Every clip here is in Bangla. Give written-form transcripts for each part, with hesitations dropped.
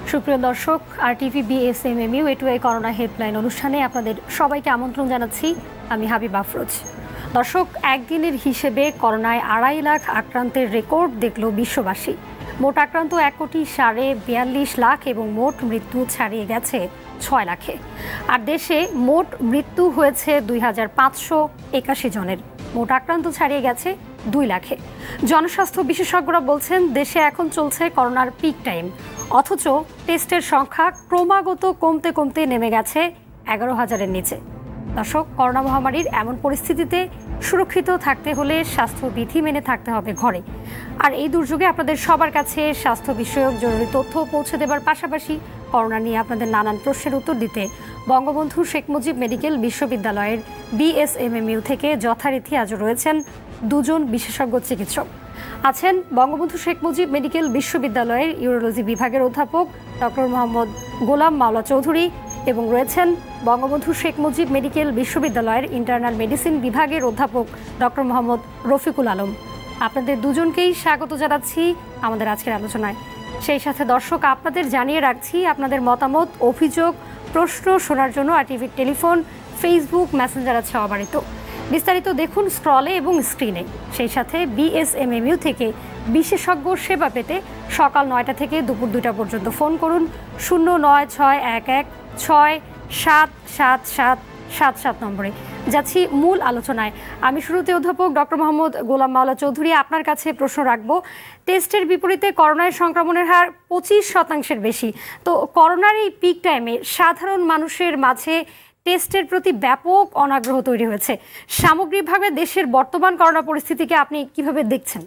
সুপ্রিয় দর্শক, RTV BSMMU A two I corona helpline অনুষ্ঠানে আপনাদের সবাইকে আমন্ত্রণ জানাচ্ছি। আমি হাবিব আফরোজ। দর্শক, একদিনের হিসেবে করোনায় 2.5 লাখ আক্রান্তের রেকর্ড দেখল বিশ্ববাসী। মোট আক্রান্ত 1,42,00,000 এবং মোট মৃত্যু ছাড়িয়ে গেছে 6 লাখে। আর দেশে মোট মৃত্যু হয়েছে 2,581 জনের। মোট আক্রান্ত ছাড়িয়ে গেছে 2 লাখে। জনস্বাস্থ্য বিশেষজ্ঞরা বলছেন দেশে এখন চলছে করোনার পিক টাইম, অথচ টেস্টের সংখ্যা ক্রমাগত কমতে কমতে নেমে গেছে 11,000-এর নিচে। দর্শক, করোনা মহামারীর এমন পরিস্থিতিতে সুরক্ষিত থাকতে হলে স্বাস্থ্যবিধি মেনে থাকতে হবে ঘরে। আর এই দুর্যোগে আপনাদের সবার কাছে স্বাস্থ্য বিষয়ক জরুরি তথ্য পৌঁছে দেবার পাশাপাশি করোনা নিয়ে আপনাদের নানান প্রশ্নের উত্তর দিতে বঙ্গবন্ধু শেখ মুজিব মেডিকেল বিশ্ববিদ্যালয়ের BSMMU থেকে যথারীতি আজও রয়েছেন দুজন বিশেষজ্ঞ চিকিৎসক। আছেন বঙ্গবন্ধু শেখ মুজিব মেডিকেল বিশ্ববিদ্যালয়ের ইউরোলজি বিভাগের অধ্যাপক ডক্টর মোহাম্মদ গোলাম মাওলা চৌধুরী এবং রয়েছেন বঙ্গবন্ধু শেখ মুজিব মেডিকেল বিশ্ববিদ্যালয়ের ইন্টারনাল মেডিসিন বিভাগের অধ্যাপক ডক্টর মোহাম্মদ রফিকুল আলম। আপনাদের দুজনকেই স্বাগত জানাচ্ছি আমাদের আজকের আলোচনায়। সেই সাথে দর্শক, আপনাদের জানিয়ে রাখছি আপনাদের মতামত, অভিযোগ, প্রশ্ন শোনার জন্য RTVর টেলিফোন, ফেসবুক, মেসেঞ্জার আছে অবারিত। বিস্তারিত দেখুন স্ক্রলে এবং স্ক্রিনে। সেই সাথে BSMMU থেকে বিশেষজ্ঞ সেবা পেতে সকাল 9টা থেকে দুপুর 2টা পর্যন্ত ফোন করুন 096116777777 নম্বরে। যাচ্ছি মূল আলোচনায়। আমি শুরুতে অধ্যাপক ডক্টর মোহাম্মদ গোলাম মাওলা চৌধুরী, আপনার কাছে প্রশ্ন রাখবো। টেস্টের বিপরীতে করোনায় সংক্রমণের হার 25% বেশি। তো করোনার এই পিক টাইমে সাধারণ মানুষের মাঝে টেস্টের প্রতি ব্যাপক অনাগ্রহ তৈরি হয়েছে। সামগ্রিকভাবে দেশের বর্তমান করোনা পরিস্থিতিকে আপনি কিভাবে দেখছেন?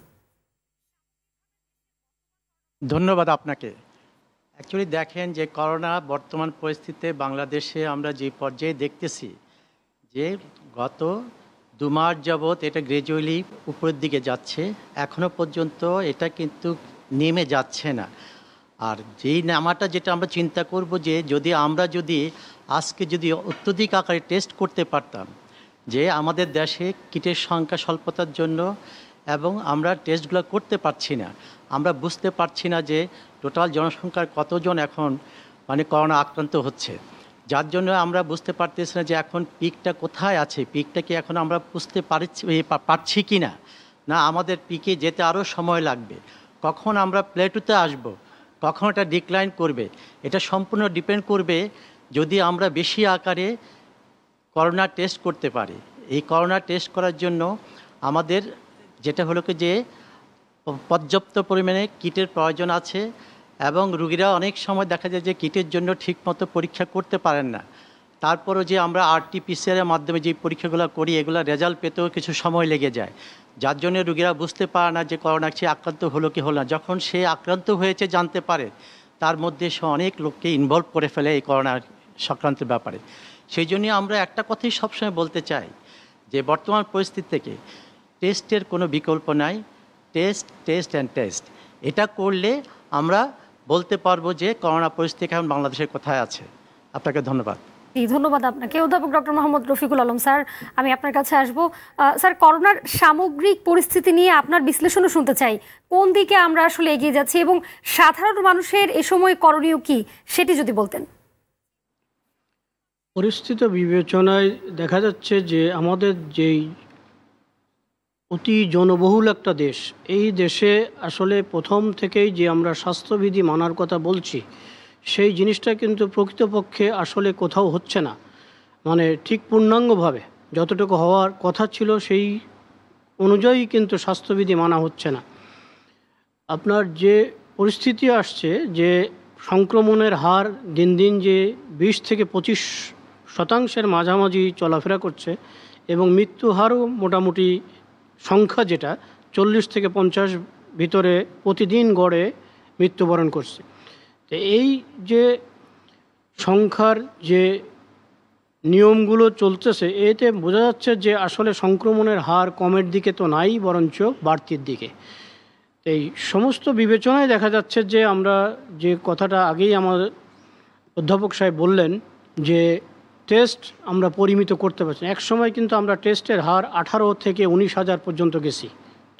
ধন্যবাদ আপনাকে। অ্যাকচুয়ালি দেখেন যে করোনা বর্তমান পরিস্থিতিতে বাংলাদেশে আমরা যে পর্যায়ে দেখতেছি যে গত 2 মাস যাবৎ এটা গ্র্যাজুয়ালি উপরের দিকে যাচ্ছে, এখনও পর্যন্ত এটা কিন্তু নেমে যাচ্ছে না। আর যেই নামাটা যেটা আমরা চিন্তা করব যে আমরা যদি আজকে অত্যধিক আকারে টেস্ট করতে পারতাম, যে আমাদের দেশে কিটের সংখ্যা স্বল্পতার জন্য এবং আমরা টেস্টগুলো করতে পারছি না, আমরা বুঝতে পারছি না যে টোটাল জনসংখ্যার কতজন এখন করোনা আক্রান্ত হচ্ছে, যার জন্য আমরা বুঝতে পারতেছি না যে এখন পিকটা কোথায় আছে, পিকটা কি এখন আমরা বুঝতে পারছি কি না, না আমাদের পিকে যেতে আরও সময় লাগবে, কখন আমরা প্লেটুতে আসব, কখন এটা ডিক্লাইন করবে, এটা সম্পূর্ণ ডিপেন্ড করবে যদি আমরা বেশি আকারে করোনা টেস্ট করতে পারি। এই করোনা টেস্ট করার জন্য আমাদের যেটা হলো কি যে পর্যাপ্ত পরিমাণে কিটের প্রয়োজন আছে এবং রুগীরা অনেক সময় দেখা যায় যে কিটের জন্য ঠিকমতো পরীক্ষা করতে পারেন না। তারপরও যে আমরা RT-PCR-এর মাধ্যমে যে পরীক্ষাগুলো করি এগুলো রেজাল্ট পেতেও কিছু সময় লেগে যায়, যার জন্য রুগীরা বুঝতে পারে না যে করোনা সে আক্রান্ত হলো কি হলো না। যখন সে আক্রান্ত হয়েছে জানতে পারে, তার মধ্যে সে অনেক লোককে ইনভলভ করে ফেলে এই করোনা সংক্রান্তের ব্যাপারে। সেই জন্য আমরা একটা কথাই সবসময় বলতে চাই যে বর্তমান পরিস্থিতি থেকে টেস্টের কোনো বিকল্প নাই। টেস্ট টেস্ট অ্যান্ড টেস্ট, এটা করলে আমরা বলতে পারবো যে করোনা পরিস্থিতি এখন বাংলাদেশের কোথায় আছে। আপনাকে ধন্যবাদ। ধন্যবাদ আপনাকে। অধ্যাপক ডক্টর মোহাম্মদ রফিকুল আলম স্যার, আমি আপনার কাছে আসব। স্যার, করোনার সামগ্রিক পরিস্থিতি নিয়ে আপনার বিশ্লেষণও শুনতে চাই। কোন দিকে আমরা আসলে এগিয়ে যাচ্ছি এবং সাধারণ মানুষের এ সময় করণীয় কি, সেটি যদি বলতেন। পরিস্থিতি বিবেচনায় দেখা যাচ্ছে যে আমাদের যেই অতি জনবহুল একটা দেশ, এই দেশে আসলে প্রথম থেকেই যে আমরা স্বাস্থ্যবিধি মানার কথা বলছি, সেই জিনিসটা কিন্তু প্রকৃতপক্ষে আসলে কোথাও হচ্ছে না। ঠিক পূর্ণাঙ্গভাবে যতটুকু হওয়ার কথা ছিল সেই অনুযায়ী কিন্তু স্বাস্থ্যবিধি মানা হচ্ছে না। আপনার যে পরিস্থিতি আসছে যে সংক্রমণের হার দিন দিন যে 20 থেকে 25% মাঝামাঝি চলাফেরা করছে এবং মৃত্যু হারও মোটামুটি সংখ্যা যেটা 40 থেকে 50 ভিতরে প্রতিদিন গড়ে মৃত্যুবরণ করছে। তো এই যে সংখ্যার যে নিয়মগুলো চলতেছে, এতে বোঝা যাচ্ছে যে আসলে সংক্রমণের হার কমের দিকে তো নাই, বরঞ্চ বাড়তির দিকে। এই সমস্ত বিবেচনায় দেখা যাচ্ছে যে আমরা যে কথাটা আগেই আমার অধ্যাপক সাহেব বললেন যে টেস্ট আমরা পরিমিত করতে পারছি। এক সময় কিন্তু আমরা টেস্টের হার 18 থেকে 19 হাজার পর্যন্ত গেছি। তো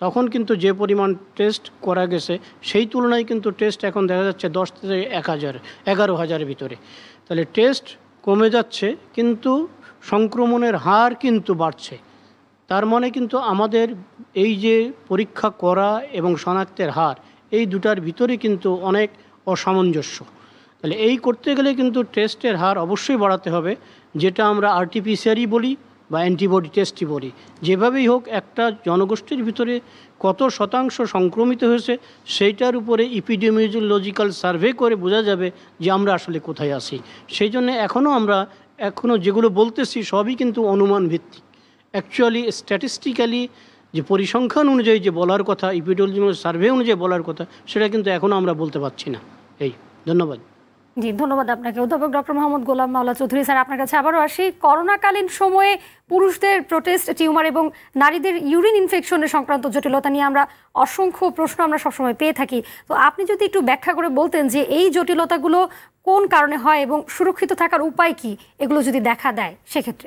তখন কিন্তু যে পরিমাণ টেস্ট করা গেছে সেই তুলনায় কিন্তু টেস্ট এখন দেখা যাচ্ছে 10 থেকে 1000 11,000-এর ভিতরে। তাহলে টেস্ট কমে যাচ্ছে কিন্তু সংক্রমণের হার কিন্তু বাড়ছে। তার মানে কিন্তু আমাদের এই যে পরীক্ষা করা এবং শনাক্তের হার, এই দুটার ভিতরে কিন্তু অনেক অসামঞ্জস্য। তাহলে এই করতে গেলে কিন্তু টেস্টের হার অবশ্যই বাড়াতে হবে, যেটা আমরা আরটিপিসিআরই বলি বা অ্যান্টিবডি টেস্টই বলি। যেভাবেই হোক একটা জনগোষ্ঠীর ভিতরে কত শতাংশ সংক্রমিত হয়েছে সেইটার উপরে ইপিডেমিওলজিক্যাল সার্ভে করে বোঝা যাবে যে আমরা আসলে কোথায় আছি। সেই জন্য এখনও যেগুলো বলতেছি সবই কিন্তু অনুমান ভিত্তিক। অ্যাকচুয়ালি স্ট্যাটিস্টিক্যালি যে পরিসংখ্যান অনুযায়ী যে বলার কথা, ইপিডেমিওলজিক্যাল সার্ভে অনুযায়ী বলার কথা, সেটা কিন্তু এখনও আমরা বলতে পারছি না। ধন্যবাদ। জি, ধন্যবাদ আপনাকে অধ্যাপক ডক্টর মোহাম্মদ গোলাম মাওলা চৌধুরী। স্যার, আপনার কাছে আবারও আসি। করোনাকালীন সময়ে পুরুষদের প্রোটেস্ট টিউমার এবং নারীদের ইউরিন ইনফেকশনের সংক্রান্ত জটিলতা নিয়ে আমরা অসংখ্য প্রশ্ন আমরা সবসময় পেয়ে থাকি। তো আপনি যদি একটু ব্যাখ্যা করে বলতেন যে এই জটিলতাগুলো কোন কারণে হয় এবং সুরক্ষিত থাকার উপায় কি, এগুলো যদি দেখা দেয় সেক্ষেত্রে।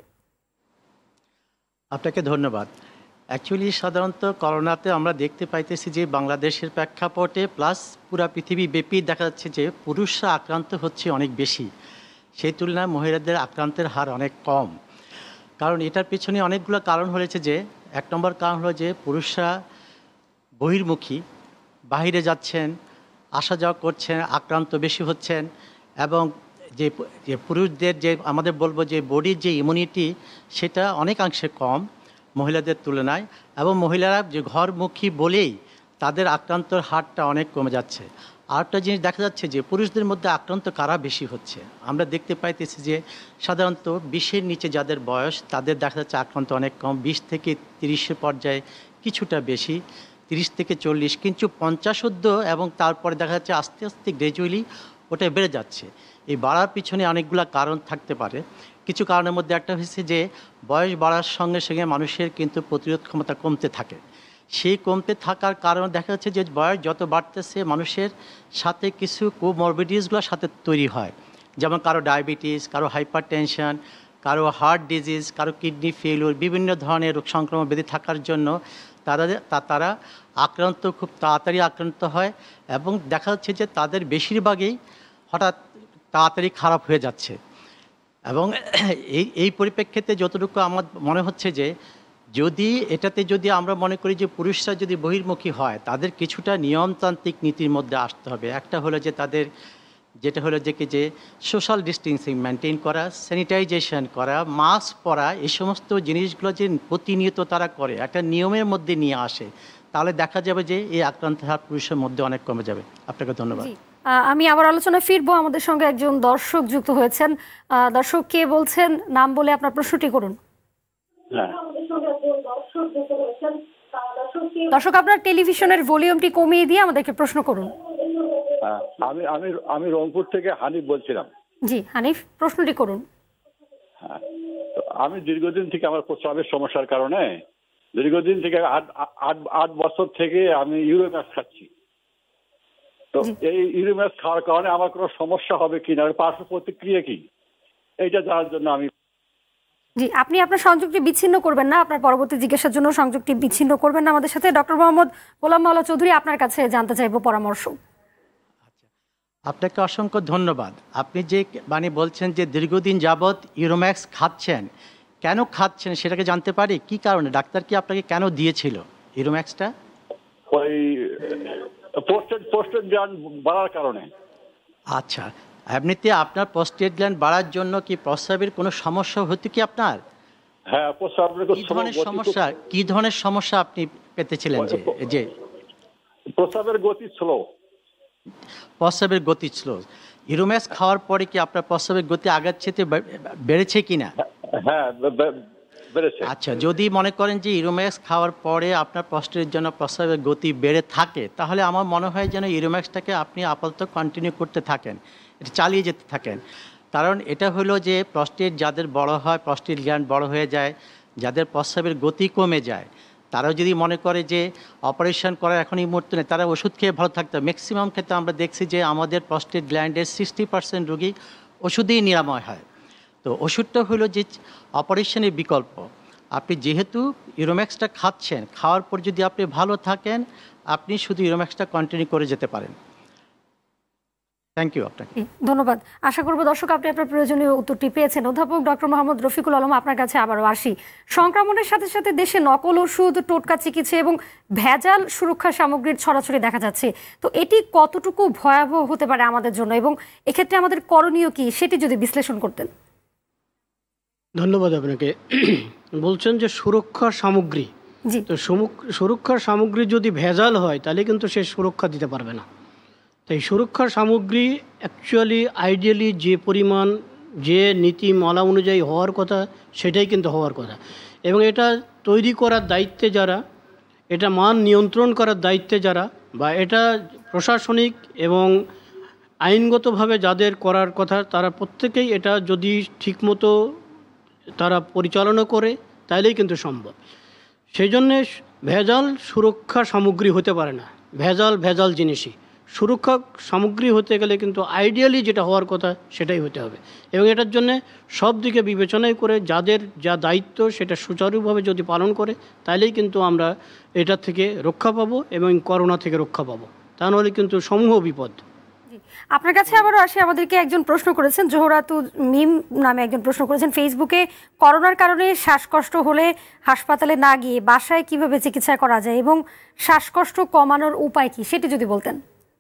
আপনাকে ধন্যবাদ। অ্যাকচুয়ালি সাধারণত করোনাতে আমরা দেখতে পাইতেছি যে বাংলাদেশের প্রেক্ষাপটে প্লাস পুরা পৃথিবী ব্যাপী দেখা যাচ্ছে যে পুরুষরা আক্রান্ত হচ্ছে অনেক বেশি, সেই তুলনায় মহিলাদের আক্রান্তের হার অনেক কম। কারণ এটার পিছনে অনেকগুলো কারণ হয়েছে। যে 1 নম্বর কারণ হলো যে পুরুষরা বহির্মুখী, বাহিরে যাচ্ছেন, আসা যাওয়া করছেন, আক্রান্ত বেশি হচ্ছেন, এবং যে পুরুষদের যে আমাদের বলবো যে বডির যে ইমিউনিটি সেটা অনেকাংশে কম মহিলাদের তুলনায়, এবং মহিলারা যে ঘরমুখী বলেই তাদের আক্রান্তর হারটা অনেক কমে যাচ্ছে। আরেকটা জিনিস দেখা যাচ্ছে যে পুরুষদের মধ্যে আক্রান্ত কারা বেশি হচ্ছে, আমরা দেখতে পাইতেছি যে সাধারণত 20-এর নিচে যাদের বয়স তাদের দেখা যাচ্ছে আক্রান্ত অনেক কম, 20 থেকে 30-এর পর্যায়ে কিছুটা বেশি, 30 থেকে 40, কিন্তু 50 এবং তারপরে দেখা যাচ্ছে আস্তে আস্তে গ্র্যাজুয়ালি ওটা বেড়ে যাচ্ছে। এই বাড়ার পিছনে অনেকগুলো কারণ থাকতে পারে। কিছু কারণের মধ্যে একটা হচ্ছে যে বয়স বাড়ার সঙ্গে সঙ্গে মানুষের কিন্তু প্রতিরোধ ক্ষমতা কমতে থাকে। সেই কমতে থাকার কারণে দেখা যাচ্ছে যে বয়স যত বাড়তেছে মানুষের সাথে কিছু কোমরবিডিসগুলোর সাথে তৈরি হয়, যেমন কারো ডায়াবেটিস, কারো হাইপার টেনশন, কারো হার্ট ডিজিজ, কারো কিডনি ফেলিওর, বিভিন্ন ধরনের রোগ সংক্রমণ ব্যাধি থাকার জন্য তারা আক্রান্ত খুব তাড়াতাড়ি আক্রান্ত হয়, এবং দেখা যাচ্ছে যে তাদের বেশিরভাগই হঠাৎ তাড়াতাড়ি খারাপ হয়ে যাচ্ছে। এবং এই পরিপ্রেক্ষিতে যতটুকু আমার মনে হচ্ছে যে যদি আমরা মনে করি যে পুরুষরা যদি বহির্মুখী হয় তাদের কিছুটা নিয়মতান্ত্রিক নীতির মধ্যে আসতে হবে। একটা হলো যে তাদের যেটা হলো যে সোশ্যাল ডিস্টেন্সিং মেনটেন করা, স্যানিটাইজেশন করা, মাস্ক পরা, এই সমস্ত জিনিসগুলো যে প্রতিনিয়ত তারা করে একটা নিয়মের মধ্যে নিয়ে আসে, তাহলে দেখা যাবে যে এই আক্রান্তের হার পুরুষের মধ্যে অনেক কমে যাবে। আপনাকে ধন্যবাদ। আমি আবার আলোচনা ফিরবো। আমাদের সঙ্গে একজন দর্শক যুক্ত হয়েছেন। দর্শক কে বলছেন, নাম বলে আপনার প্রশ্নটি করুন। দর্শক, আপনার টেলিভিশনের ভলিউমটি কমিয়ে দিয়ে আমাদেরকে প্রশ্ন করুন। আমি রংপুর থেকে হানিফ বলছিলাম। জি হানিফ, প্রশ্নটি করুন। আমি দীর্ঘদিন থেকে আমার প্রস্রাবের সমস্যার কারণে দীর্ঘদিন থেকে 8 বছর থেকে আমি ইউরোম্যাক্স খাচ্ছি। তো এই ইউরোম্যাক্স খাওয়ার কারণে আমার কোনো সমস্যা হবে কিনা, পার্শ্ব প্রতিক্রিয়া কি, এইটা জানার জন্য আমি। জি, আপনি আপনার সংযোগটি বিচ্ছিন্ন করবেন না, আপনার পরবর্তী জিজ্ঞাসার জন্য সংযোগটি বিচ্ছিন্ন করবেন না আমাদের সাথে। ডক্টর মোহাম্মদ গোলাম মাওলা চৌধুরী, আপনার কাছে জানতে চাইবো পরামর্শ। আপনাকে অসংখ্য ধন্যবাদ। আপনি যে বলছেন যে দীর্ঘদিন যাবৎ ইউরোম্যাক্স খাচ্ছেন, কেন খাচ্ছেন সেটাকে জানতে পারি? কি কারণে, ডাক্তার কি আপনাকে কেন দিয়েছিল ইউরোম্যাক্সটা? ওই প্রোস্টেট গ্ল্যান্ড বাড়ার কারণে। আচ্ছা, এমনিতে আপনার প্রোস্টেট গ্ল্যান্ড বাড়ার জন্য কি প্রস্রাবের কোনো সমস্যা হতো কি আপনার? হ্যাঁ, কি ধরনের সমস্যা আপনি পেতেছিলেন? যে প্রস্রাবের গতি স্লো। প্রস্রাবের গতি স্লো। ইউরোম্যাক্স খাওয়ার পরে কি আপনার প্রস্রাবের গতি আগের চেয়ে বেড়েছে কিনা? হ্যাঁ, বেড়েছে। আচ্ছা, যদি মনে করেন যে ইউরোম্যাক্স খাওয়ার পরে আপনার প্রস্টেটের জন্য প্রস্রাবের গতি বেড়ে থাকে, তাহলে আমার মনে হয় যেন ইউরোম্যাক্সটাকে আপনি আপাতত কন্টিনিউ করতে থাকেন, এটা চালিয়ে যেতে থাকেন। কারণ এটা হলো যে প্রস্টেট যাদের বড় হয়, প্রস্টেট গ্ল্যান্ড বড় হয়ে যায়, যাদের প্রস্রাবের গতি কমে যায়, তারাও যদি মনে করে যে অপারেশন করার এখন এই মুহূর্তে নেই, তারা ওষুধ খেয়ে ভালো থাকতে হবে। ম্যাক্সিমাম ক্ষেত্রে আমরা দেখছি যে আমাদের প্রস্টেট গ্ল্যান্ডের 60% রোগী ওষুধেই নিরাময় হয়। তো ওষুধটা হলো যে অপারেশনের বিকল্প। আপনি যেহেতু ইউরোম্যাক্সটা খাচ্ছেন, খাওয়ার পর যদি আপনি ভালো থাকেন, আপনি শুধু ইউরোম্যাক্সটা কন্টিনিউ করে যেতে পারেন। থ্যাংক ইউ আপনাকে। ধন্যবাদ। আশা করব দর্শক আপনি আপনার প্রয়োজনীয় উত্তরটি পেয়েছেন। অধ্যাপক ডক্টর মোহাম্মদ রফিকুল আলম, আপনার কাছে আবারও আসি। সংক্রমণের সাথে সাথে দেশে নকল ওষুধ, টোটকা চিকিৎসা এবং ভেজাল সুরক্ষা সামগ্রীর ছড়াছড়ি দেখা যাচ্ছে। তো এটি কতটুকু ভয়াবহ হতে পারে আমাদের জন্য এবং এক্ষেত্রে আমাদের করণীয় কি, সেটি যদি বিশ্লেষণ করতেন। ধন্যবাদ আপনাকে। বলছেন যে সুরক্ষা সামগ্রী, তো সুরক্ষার সামগ্রী যদি ভেজাল হয় তাহলে কিন্তু সে সুরক্ষা দিতে পারবে না। তাই সুরক্ষার সামগ্রী অ্যাকচুয়ালি আইডিয়ালি যে পরিমাণ, যে নীতিমালা অনুযায়ী হওয়ার কথা সেটাই কিন্তু হওয়ার কথা। এবং এটা তৈরি করার দায়িত্বে যারা, এটা মান নিয়ন্ত্রণ করার দায়িত্বে যারা, বা এটা প্রশাসনিক এবং আইনগতভাবে যাদের করার কথা, তারা প্রত্যেকেই এটা যদি ঠিকমতো তারা পরিচালনা করে তাইলেই কিন্তু সম্ভব। সেই জন্যে ভেজাল সুরক্ষা সামগ্রী হতে পারে না। ভেজাল জিনিসই সুরক্ষা সামগ্রী হতে গেলে কিন্তু আইডিয়ালি যেটা হওয়ার কথা সেটাই হতে হবে। এবং এটার জন্যে সব দিকে বিবেচনায় করে যাদের যা দায়িত্ব সেটা সুচারুভাবে যদি পালন করে তাইলেই কিন্তু আমরা এটা থেকে রক্ষা পাবো এবং করোনা থেকে রক্ষা পাবো। তা নাহলে কিন্তু সমূহ বিপদ। আপনার কাছে আবারও আসি। আমাদেরকে একজন প্রশ্ন করেছেন, জোহরাতু মিম নামে একজন প্রশ্ন করেছেন ফেসবুকে, করোনার কারণে শ্বাসকষ্ট হলে হাসপাতালে না গিয়ে বাসায় কিভাবে চিকিৎসা করা যায় এবং শ্বাসকষ্ট কমানোর উপায় কি, সেটি যদি বলতেন।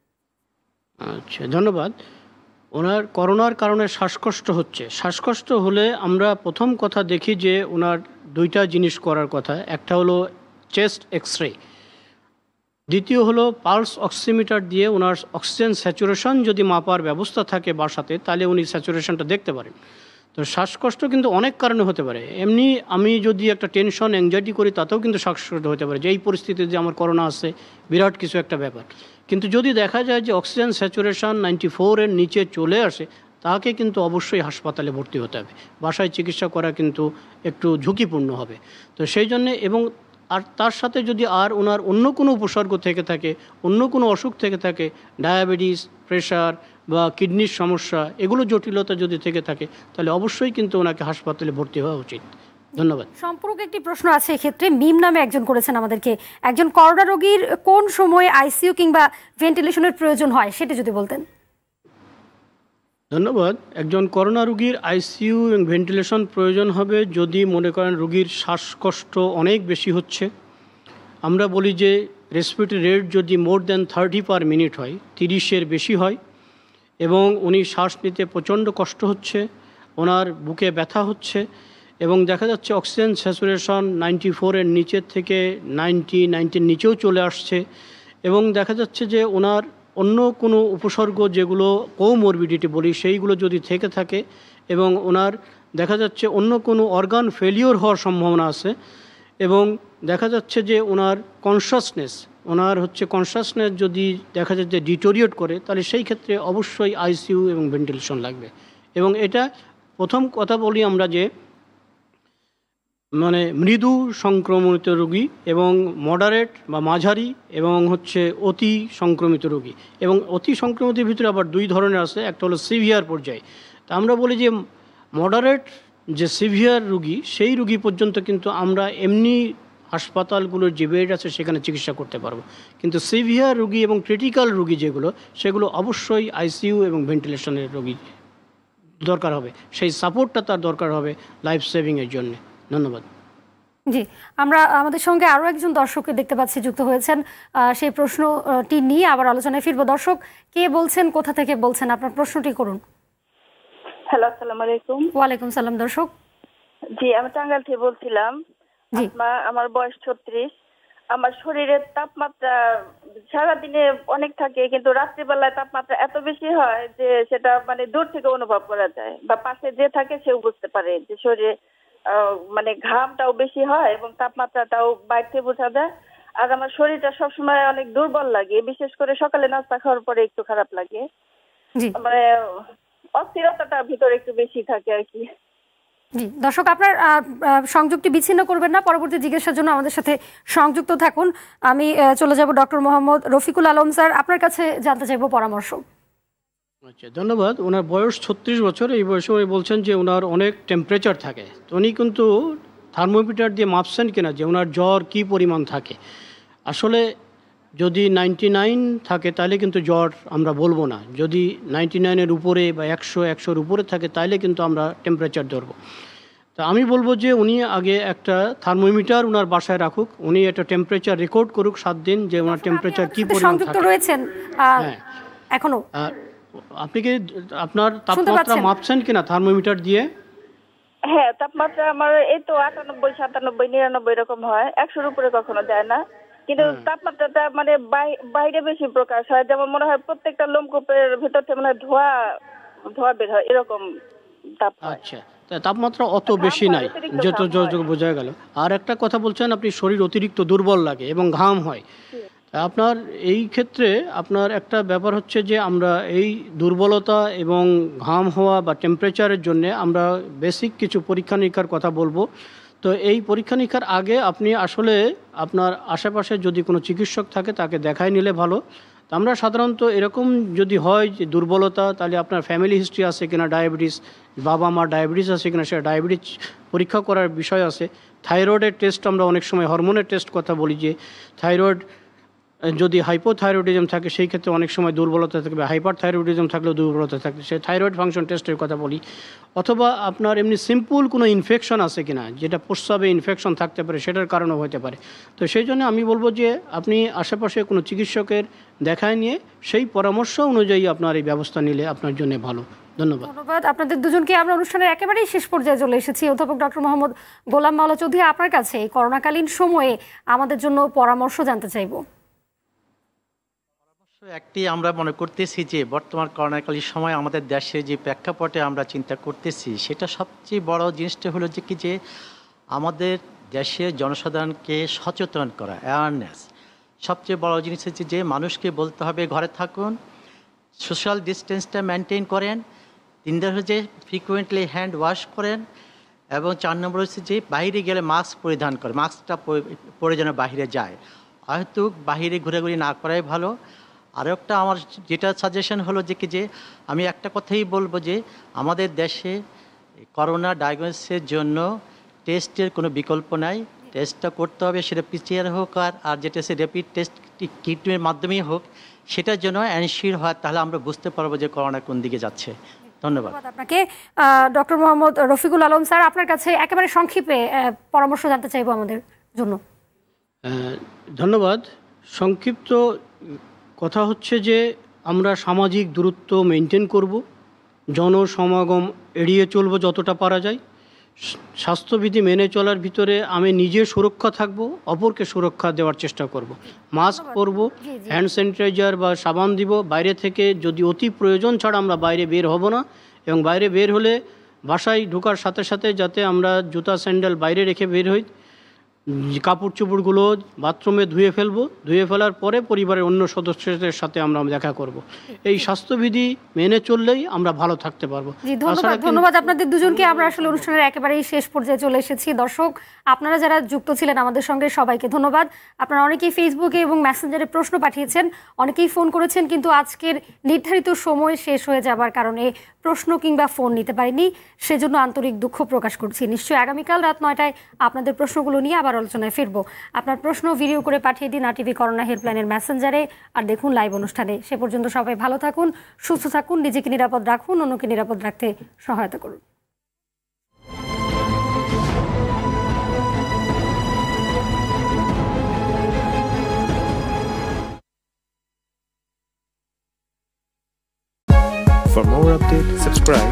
আচ্ছা, ধন্যবাদ। ওনার করোনার কারণে শ্বাসকষ্ট হচ্ছে, শ্বাসকষ্ট হলে আমরা প্রথম কথা দেখি যে ওনার দুইটা জিনিস করার কথা। একটা হলো চেস্ট এক্সরে, দ্বিতীয় হলো পালস অক্সিমিটার দিয়ে ওনার অক্সিজেন স্যাচুরেশন যদি মাপার ব্যবস্থা থাকে বাসাতে তাহলে উনি স্যাচুরেশনটা দেখতে পারেন। তো শ্বাসকষ্ট কিন্তু অনেক কারণে হতে পারে। এমনি আমি যদি একটা টেনশন অ্যাংজাইটি করি তাতেও কিন্তু শ্বাসকষ্ট হতে পারে, যে এই পরিস্থিতিতে যে আমার করোনা আসছে, বিরাট কিছু একটা ব্যাপার। কিন্তু যদি দেখা যায় যে অক্সিজেন স্যাচুরেশন 94-এর নিচে চলে আসে, তাকে কিন্তু অবশ্যই হাসপাতালে ভর্তি হতে হবে। বাসায় চিকিৎসা করা কিন্তু একটু ঝুঁকিপূর্ণ হবে। তো সেই জন্যে, এবং আর তার সাথে যদি আর ওনার অন্য কোনো উপসর্গ থেকে থাকে, অন্য কোনো অসুখ থেকে থাকে, ডায়াবেটিস, প্রেশার বা কিডনির সমস্যা, এগুলো জটিলতা যদি থেকে থাকে তাহলে অবশ্যই কিন্তু ওনাকে হাসপাতালে ভর্তি হওয়া উচিত। ধন্যবাদ। সম্পূর্ণ একটি প্রশ্ন আছে এক্ষেত্রে, মিম নামে একজন করেছেন আমাদেরকে, একজন করোনা রোগীর কোন সময় আইসিইউ কিংবা ভেন্টিলেশনের প্রয়োজন হয় সেটি যদি বলতেন। ধন্যবাদ। একজন করোনা রোগীর আইসিইউ এবং ভেন্টিলেশন প্রয়োজন হবে যদি মনে করেন রোগীর শ্বাসকষ্ট অনেক বেশি হচ্ছে। আমরা বলি যে রেসপিরেটরি রেট যদি মোর দ্যান 30 পার মিনিট হয়, 30-এর বেশি হয়, এবং উনি শ্বাস নিতে প্রচণ্ড কষ্ট হচ্ছে, ওনার বুকে ব্যথা হচ্ছে, এবং দেখা যাচ্ছে অক্সিজেন স্যাচুরেশন 94-এর নিচের থেকে 90-90-এর নিচেও চলে আসছে, এবং দেখা যাচ্ছে যে ওনার অন্য কোনো উপসর্গ যেগুলো কোমরবিডিটি বলি সেইগুলো যদি থেকে থাকে, এবং ওনার দেখা যাচ্ছে অন্য কোনো অর্গান ফেলিওর হওয়ার সম্ভাবনা আছে, এবং দেখা যাচ্ছে যে ওনার কনসাসনেস যদি দেখা যাচ্ছে ডিটোরিয়েট করে, তাহলে সেই ক্ষেত্রে অবশ্যই আইসিইউ এবং ভেন্টিলেশন লাগবে। এবং এটা প্রথম কথা বলি আমরা যে মানে মৃদু সংক্রমিত রোগী এবং মডারেট বা মাঝারি এবং অতি সংক্রমিত রোগী। এবং অতি সংক্রমিতের ভিতরে আবার দুই ধরনের আছে, একটা হলো সিভিয়ার পর্যায়ে। তা আমরা বলি যে মডারেট যে সিভিয়ার রোগী, সেই রোগী পর্যন্ত কিন্তু আমরা এমনি হাসপাতালগুলোর যে বেড আছে সেখানে চিকিৎসা করতে পারবো। কিন্তু সিভিয়ার রোগী এবং ক্রিটিক্যাল রোগী যেগুলো, সেগুলো অবশ্যই আইসিইউ এবং ভেন্টিলেশনের রোগী দরকার হবে, সেই সাপোর্টটা তার দরকার হবে লাইফ সেভিংয়ের জন্য। ধন্যবাদ। জি, আমরা আমাদের সঙ্গে আরও একজন দর্শককে দেখতে পাচ্ছি যুক্ত হয়েছেন, সেই প্রশ্নটি নিয়ে আবার আলোচনায় ফিরবো। দর্শক, কে বলছেন, কোথা থেকে বলছেন, আপনার প্রশ্নটি করুন। হ্যালো, আসসালামু আলাইকুম। ওয়ালাইকুম সালাম। দর্শক, জি, আমি টাঙ্গাইল থেকে বলছিলাম। আমার বয়স 36। আমার শরীরের তাপমাত্রা সারাদিনে অনেক থাকে, কিন্তু রাত্রিবেলায় তাপমাত্রা এত বেশি হয় যে সেটা মানে দূর থেকে অনুভব করা যায়, বা পাশে যে থাকে সেও বুঝতে পারে যে শরীরে মানে ঘামটাও বেশি হয় এবং তাপমাত্রাটাও বাইরে বোঝা যায়। আর আমার শরীরটা সবসময় অনেক দুর্বল লাগে, বিশেষ করে সকালে নাস্তা খাওয়ার পরে একটু খারাপ লাগে, মানে অস্থিরতাটা ভিতরে একটু বেশি থাকে আর কি। জি, দর্শক, আপনার সংযোগটি বিচ্ছিন্ন করবেন না, পরবর্তী জিজ্ঞাসার জন্য আমাদের সাথে সংযুক্ত থাকুন। আমি চলে যাব ডক্টর মোহাম্মদ রফিকুল আলম স্যার, আপনার কাছে জানতে চাইবো পরামর্শ। আচ্ছা, ধন্যবাদ। ওনার বয়স 36 বছর। এই বয়সে উনি বলছেন যে ওনার অনেক টেম্পারেচার থাকে, তো উনি কিন্তু থার্মোমিটার দিয়ে মাপছেন কিনা যে ওনার জ্বর কী পরিমাণ থাকে। আসলে যদি 99 থাকে তাহলে কিন্তু জ্বর আমরা বলবো না, যদি 99-এর উপরে বা 100-100-র উপরে থাকে তাহলে কিন্তু আমরা টেম্পারেচার ধরবো। তা আমি বলবো যে উনি আগে একটা থার্মোমিটার ওনার বাসায় রাখুক, উনি একটা টেম্পারেচার রেকর্ড করুক 7 দিন যে ওনার টেম্পারেচার কী পরিমাণ থাকে। রয়েছেন হ্যাঁ, এখনো আপনি কি আপনার তাপমাত্রা মাপছেন কিনা থার্মোমিটার দিয়ে? হ্যাঁ, তাপমাত্রা আমার এই তো 98, 97, 99 এরকম হয়, 100-র উপরে কখনো যায় না। কিন্তু তাপমাত্রাটা মানে বাইরে বেশি প্রকাশ হয়, যেমন মনে হয় প্রত্যেকটা লোমকূপের ভিতর থেকে মনে হয় ধোঁয়া বের হয়, এরকম তাপ হয়। আচ্ছা, তাপমাত্রা অত বেশি নাই, যত বোঝা গেল। আর একটা কথা বলছেন আপনি শরীর অতিরিক্ত দুর্বল লাগে এবং ঘাম হয়। আপনার এই ক্ষেত্রে আপনার একটা ব্যাপার হচ্ছে যে আমরা এই দুর্বলতা এবং ঘাম হওয়া বা টেম্পারেচারের জন্য আমরা বেসিক কিছু পরীক্ষা নিরীক্ষার কথা বলবো। তো এই পরীক্ষা নিরীক্ষার আগে আপনি আসলে আপনার আশেপাশে যদি কোনো চিকিৎসক থাকে তাকে দেখাই নিলে ভালো। তো আমরা সাধারণত এরকম যদি হয় যে দুর্বলতা, তাহলে আপনার ফ্যামিলি হিস্ট্রি আছে কিনা, ডায়াবেটিস, বাবা মা ডায়াবেটিস আছে কিনা সেটা ডায়াবেটিস পরীক্ষা করার বিষয় আছে। থাইরয়েডের টেস্ট আমরা অনেক সময় হরমোনের টেস্ট কথা বলি যে থাইরয়েড যদি হাইপোথাইরয়েডিজম থাকে সেই ক্ষেত্রে অনেক সময় দুর্বলতা থাকবে, হাইপার থাইরয়েডিজম থাকলেও দুর্বলতা থাকবে, সেই থাইরয়েড ফাংশন টেস্টের কথা বলি। অথবা আপনার এমনি সিম্পল কোনো ইনফেকশন আছে কিনা, যেটা প্রস্রাবে ইনফেকশন থাকতে পারে, সেটার কারণেও হতে পারে। তো সেই জন্য আমি বলবো যে আপনি আশেপাশে কোনো চিকিৎসকের দেখায় নিয়ে সেই পরামর্শ অনুযায়ী আপনার এই ব্যবস্থা নিলে আপনার জন্য ভালো। ধন্যবাদ। আপনাদের দুজনকে। আমরা অনুষ্ঠানের একেবারেই শেষ পর্যায়ে চলে এসেছি। অধ্যাপক ডক্টর মোহাম্মদ গোলাম মাওলা চৌধুরী, আপনার কাছে এই করোনাকালীন সময়ে আমাদের জন্য পরামর্শ জানতে চাইব। একটি আমরা মনে করতেছি যে বর্তমান করোনাকালীন সময় আমাদের দেশে যে প্রেক্ষাপটে আমরা চিন্তা করতেছি, সেটা সবচেয়ে বড় জিনিসটা হলো যে কি যে আমাদের দেশের জনসাধারণকে সচেতন করা, অ্যাওয়ারনেস। সবচেয়ে বড় জিনিস হচ্ছে যে মানুষকে বলতে হবে ঘরে থাকুন, সোশ্যাল ডিস্টেন্সটা মেনটেন করেন, 3 নম্বর হচ্ছে ফ্রিকুয়েন্টলি হ্যান্ড ওয়াশ করেন, এবং 4 নম্বর হচ্ছে যে বাইরে গেলে মাস্ক পরিধান করে, মাস্কটা পরে যেন বাহিরে যায়, হয়তো বাহিরে ঘুরাঘুরি না করাই ভালো। আরও একটা আমার যেটা সাজেশন হলো যে কি যে আমি একটা কথাই বলবো যে আমাদের দেশে করোনা ডায়াগনোসিসের জন্য টেস্টের কোনো বিকল্প নাই, টেস্টটা করতে হবে, সেটা পিসিআর হোক আর যেটা সে র্যাপিড টেস্ট কিটের মাধ্যমেই হোক, সেটার জন্য এনশিওর হয়, তাহলে আমরা বুঝতে পারবো যে করোনা কোন দিকে যাচ্ছে। ধন্যবাদ আপনাকে। ডক্টর মোহাম্মদ রফিকুল আলম স্যার, আপনার কাছে একেবারে সংক্ষেপে পরামর্শ জানতে চাইবো আমাদের জন্য। ধন্যবাদ। সংক্ষিপ্ত কথা হচ্ছে যে আমরা সামাজিক দূরত্ব মেনটেন করব, জনসমাগম এড়িয়ে চলব যতটা পারা যায়, স্বাস্থ্যবিধি মেনে চলার ভিতরে আমি নিজে সুরক্ষা থাকব, অপরকে সুরক্ষা দেওয়ার চেষ্টা করব, মাস্ক পরব, হ্যান্ড স্যানিটাইজার বা সাবান দিব, বাইরে থেকে যদি অতি প্রয়োজন ছাড়া আমরা বাইরে বের হব না, এবং বাইরে বের হলে বাসায় ঢোকার সাথে সাথে যাতে আমরা জুতা স্যান্ডেল বাইরে রেখে বের হই, কাপড় চোপড়গুলো বাথরুমে ধুয়ে ফেলবো, ধুয়ে ফেলার পরে পরিবারের অন্য সদস্যদের সাথে আমরা দেখা করব। এই স্বাস্থ্যবিধি মেনে চললেই আমরা ভালো থাকতে পারবো। ধন্যবাদ আপনাদের দুজনকে। আমরা আসলে অনুষ্ঠানের একেবারেই শেষ পর্যায়ে চলে এসেছি। দর্শক, আপনারা যারা যুক্ত ছিলেন আমাদের সঙ্গে সবাইকে ধন্যবাদ। আপনারা অনেকেই ফেসবুকে এবং মেসেঞ্জারে প্রশ্ন পাঠিয়েছেন, অনেকেই ফোন করেছেন, কিন্তু আজকের নির্ধারিত সময় শেষ হয়ে যাবার কারণে প্রশ্ন কিংবা ফোন নিতে পারিনি, সেজন্য আন্তরিক দুঃখ প্রকাশ করছি। নিশ্চয়ই আগামীকাল রাত 9টায় আপনাদের প্রশ্নগুলো নিয়ে আবার আলোচনায় ফিরবো। আপনার প্রশ্ন ভিডিও করে পাঠিয়ে দিন RTV করোনা হেল্পলাইনের মেসেঞ্জারে, আর দেখুন লাইভ অনুষ্ঠানে। সে পর্যন্ত সবাই ভালো থাকুন, সুস্থ থাকুন, নিজেকে নিরাপদ রাখুন, অন্যকে নিরাপদ রাখতে সহায়তা করুন। For more updates, subscribe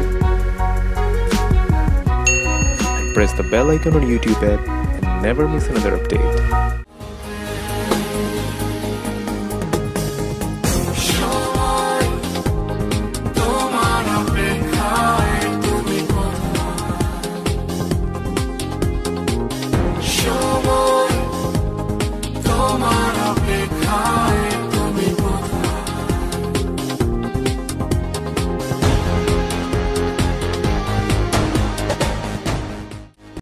and press the bell icon on YouTube app and never miss another update.